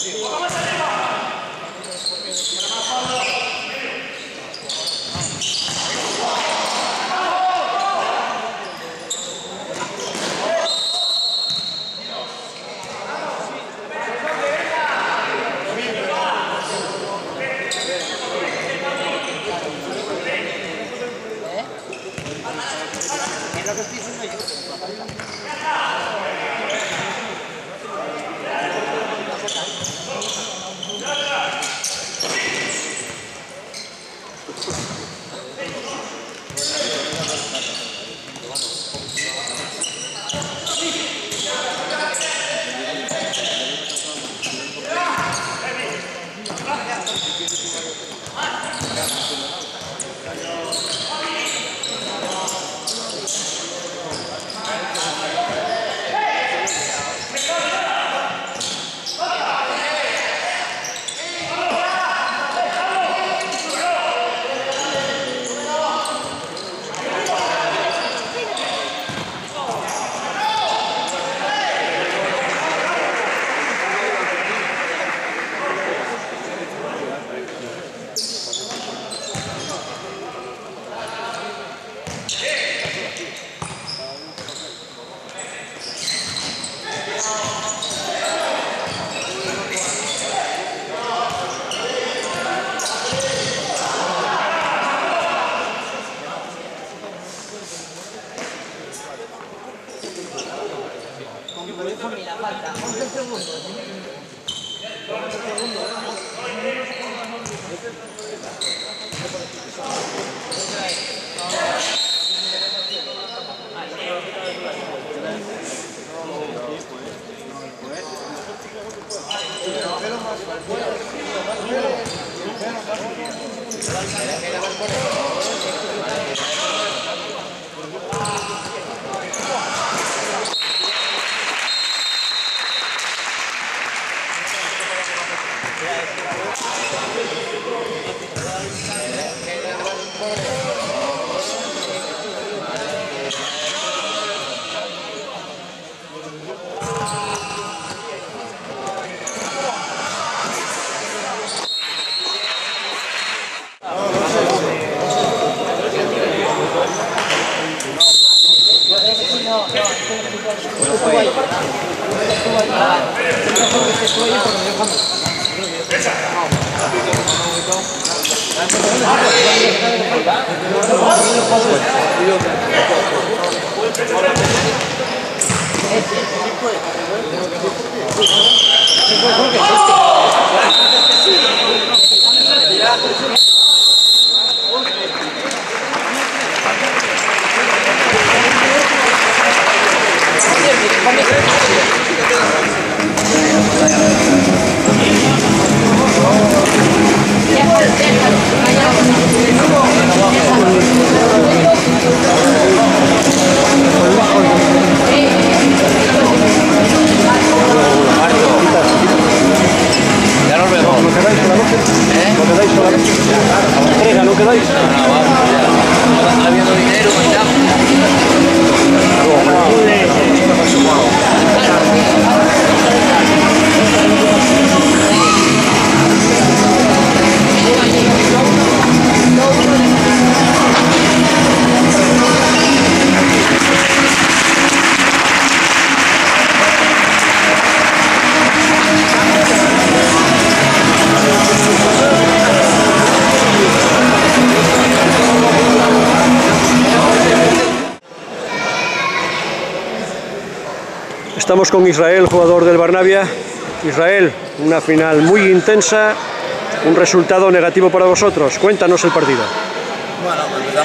Estamos con Israel, jugador del Barnavia. Israel, una final muy intensa, un resultado negativo para vosotros. Cuéntanos el partido. Bueno,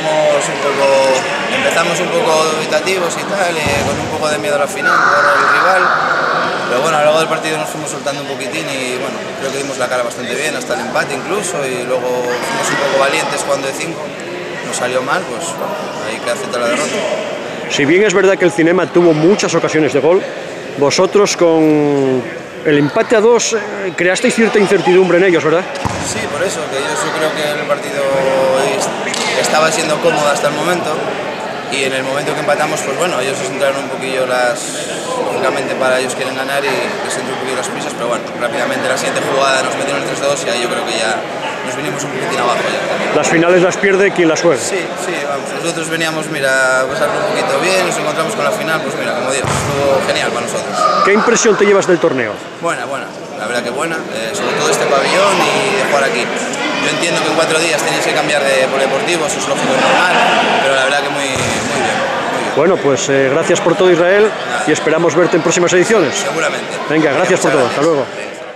empezamos un poco dubitativos y tal, con un poco de miedo a la final por el rival. Pero bueno, luego del partido nos fuimos soltando un poquitín y bueno, creo que dimos la cara bastante bien, hasta el empate incluso, y luego fuimos un poco valientes jugando de 5. Nos salió mal, pues hay que aceptar la derrota. Si bien es verdad que el Cinema tuvo muchas ocasiones de gol, vosotros con el empate a 2 creasteis cierta incertidumbre en ellos, ¿verdad? Sí, por eso, que yo creo que el partido estaba siendo cómodo hasta el momento y en el momento que empatamos, pues bueno, ellos se centraron un poquillo lógicamente para ellos quieren ganar y les entró un poquillo las prisas, pero bueno, rápidamente la siguiente jugada nos metieron el 3-2 y ahí yo creo que ya nos vinimos un poquitín abajo ya. Las finales las pierde quien las juega. Sí, vamos, nosotros veníamos, mira, a pasarlo un poquito bien, nos encontramos con la final, pues mira, como Dios, estuvo genial para nosotros. ¿Qué impresión te llevas del torneo? Buena, la verdad que buena, sobre todo este pabellón y de jugar aquí. Yo entiendo que en 4 días tenéis que cambiar de polideportivo, eso es lógico y normal, pero la verdad que muy bien. Bueno, pues gracias por todo, Israel, y esperamos verte en próximas ediciones. Seguramente. Venga, gracias por todo, hasta luego.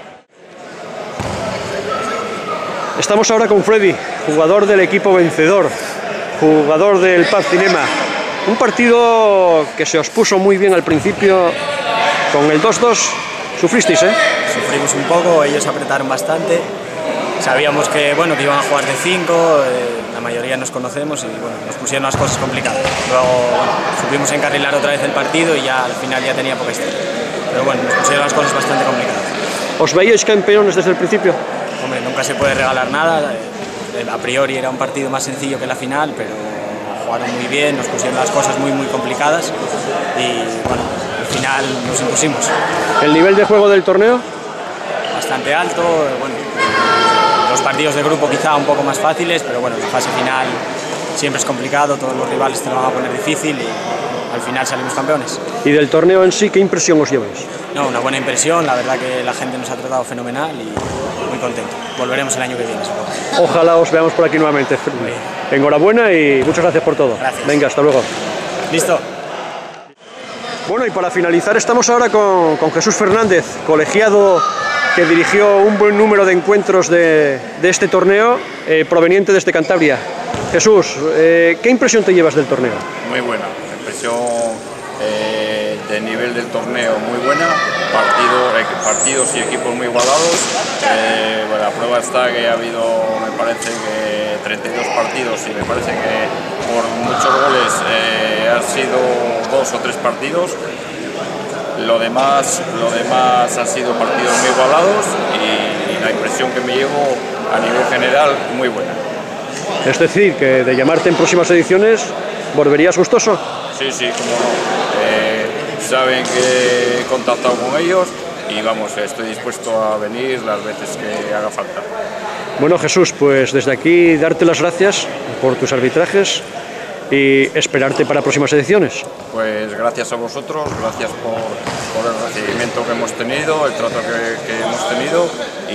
Estamos ahora con Freddy, jugador del equipo vencedor, jugador del Paz Cinema. Un partido que se os puso muy bien al principio, con el 2-2, sufristeis, ¿eh? Sufrimos un poco, ellos apretaron bastante. Sabíamos que, bueno, que iban a jugar de 5, la mayoría nos conocemos y bueno, nos pusieron las cosas complicadas. Luego supimos encarrilar otra vez el partido y ya al final ya tenía poca historia. Pero bueno, nos pusieron las cosas bastante complicadas. ¿Os veíais campeones desde el principio? Hombre, nunca se puede regalar nada. A priori era un partido más sencillo que la final, pero jugaron muy bien, nos pusieron las cosas muy complicadas y bueno, al final nos impusimos. ¿El nivel de juego del torneo? Bastante alto, bueno, los partidos de grupo quizá un poco más fáciles, pero bueno, la fase final siempre es complicado, todos los rivales te lo van a poner difícil y al final salimos campeones. ¿Y del torneo en sí qué impresión os lleváis? No, una buena impresión, la verdad que la gente nos ha tratado fenomenal y muy contento. Volveremos el año que viene, supongo. Ojalá os veamos por aquí nuevamente. Enhorabuena y muchas gracias por todo. Gracias. Venga, hasta luego. Listo. Bueno, y para finalizar estamos ahora con Jesús Fernández, colegiado que dirigió un buen número de encuentros de este torneo, proveniente desde Cantabria. Jesús, ¿qué impresión te llevas del torneo? Muy buena, impresión del nivel del torneo muy buena, partidos y equipos muy igualados. Bueno, la prueba está que ha habido, me parece que 32 partidos y me parece que por muchos goles han sido 2 o 3 partidos. Lo demás han sido partidos muy igualados y la impresión que me llevo a nivel general muy buena. Es decir, que de llamarte en próximas ediciones, ¿volverías gustoso? Sí, cómo no. Saben que he contactado con ellos y vamos, estoy dispuesto a venir las veces que haga falta. Bueno, Jesús, pues desde aquí darte las gracias por tus arbitrajes y esperarte para próximas ediciones. Pues gracias a vosotros, gracias por el recibimiento que hemos tenido, el trato que hemos tenido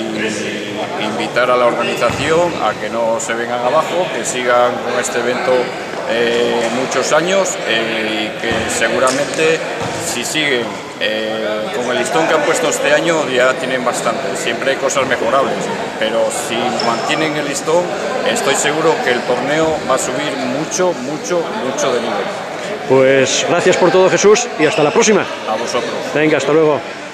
y invitar a la organización a que no se vengan abajo, que sigan con este evento muchos años y que seguramente si siguen con el listón que han puesto este año ya tienen bastante. Siempre hay cosas mejorables, pero si mantienen el listón estoy seguro que el torneo va a subir mucho de nivel. Pues gracias por todo, Jesús, y hasta la próxima. A vosotros. Venga, hasta luego.